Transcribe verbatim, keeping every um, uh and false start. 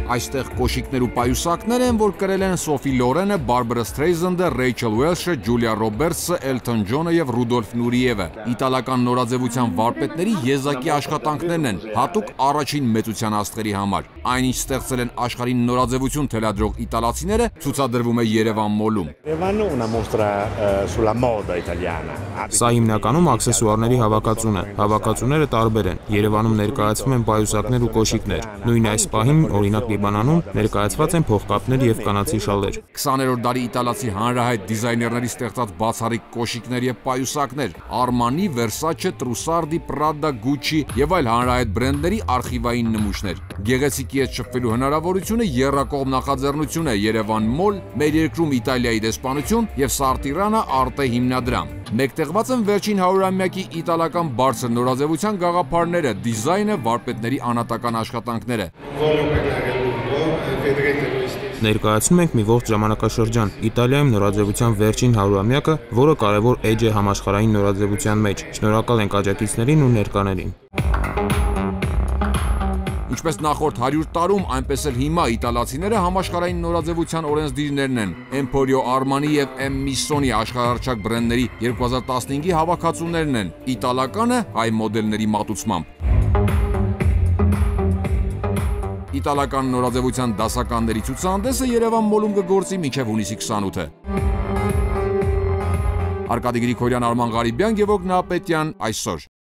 Այստեղ կոշիկներ ու պայուսակներ են, որ կրել են Սոֆի Լորենը, Բարբարա Սթրեյզանդը, Ռեյչել Ուելշը, Ջուլիա Ռոբերտսը, Էլթոն Ջոնը եւ Ռուդոլֆ Նուրիևը։ Իտալական նորաձևության վարպետների եզակի աշխատանքներն են, հատուկ առաջին մեծության աստղերի համար։ Այնինչ ստեղծել են աշխարհին նորաձևություն թելադրող իտալացիները, ցուցադրվում է Երևան մոլում։ Սա հիմնականում աքսեսուարների հավաքածուն է։ Հավաքածուները տարբեր են։ Երևանում ներկայացվում են պայուսակներ ու կոշիկներ։ Նույն այս պահին, օրինակ Լիբանանում, ներկայացված են փողկապներ եւ կանացի շալեր։ քսաներորդ դարի իտալացի հանրահայտ դիզայներների ստեղծած բացառիկ կոշիկներ եւ պայուսակներ, Armani, Versace, Trussardi, Prada, Gucci եւ այլ հանրահայտ բրենդների արխիվային նմուշներ։ Գեղեցիկի հետ շփվելու հնարավորությունը եռակողմ նախաձեռնություն է Երևան մոլ, մեր երկրում Իտալիայի դեսպանություն եւ Սարտիրանա Արտե հիմնադրամ։ Մեկտեղված են վերջին հարյուրամյակի իտալական բարձր նորաձևության գաղափարները, դիզայնը, վարպետների անհատական աշխատանքները։ Ներկայացնում ենք մի ողջ ժամանակաշրջան Իտալիայում նորաձևության վերջին հարյուրամյակը, որը կարևոր էջ է համաշխարհային նորաձևության մեջ։ Շնորհակալ ենք աջակիցներին ու ներկաներին։ Ինչպես նախորդ հարյուր տարում, այնպես էլ հիմա իտալացիները համաշխարհային նորաձևության օրենսդիրներն են։ Emporio Armani եւ M. Missoni աշխարհահռչակ բրենդների երկու հազար տասնհինգի հավաքածուներն են։ Իտալականը հայ մոդելների մատուցմամբ։ Իտալական նորաձևության դասականների ցուցահանդեսը Երևան մոլում կգործի մինչև հունիսի քսանութը։ Արկադի Գրիգորյան, Արման Ղարիբյան, Գևորգ Նահապետյան, այսօր։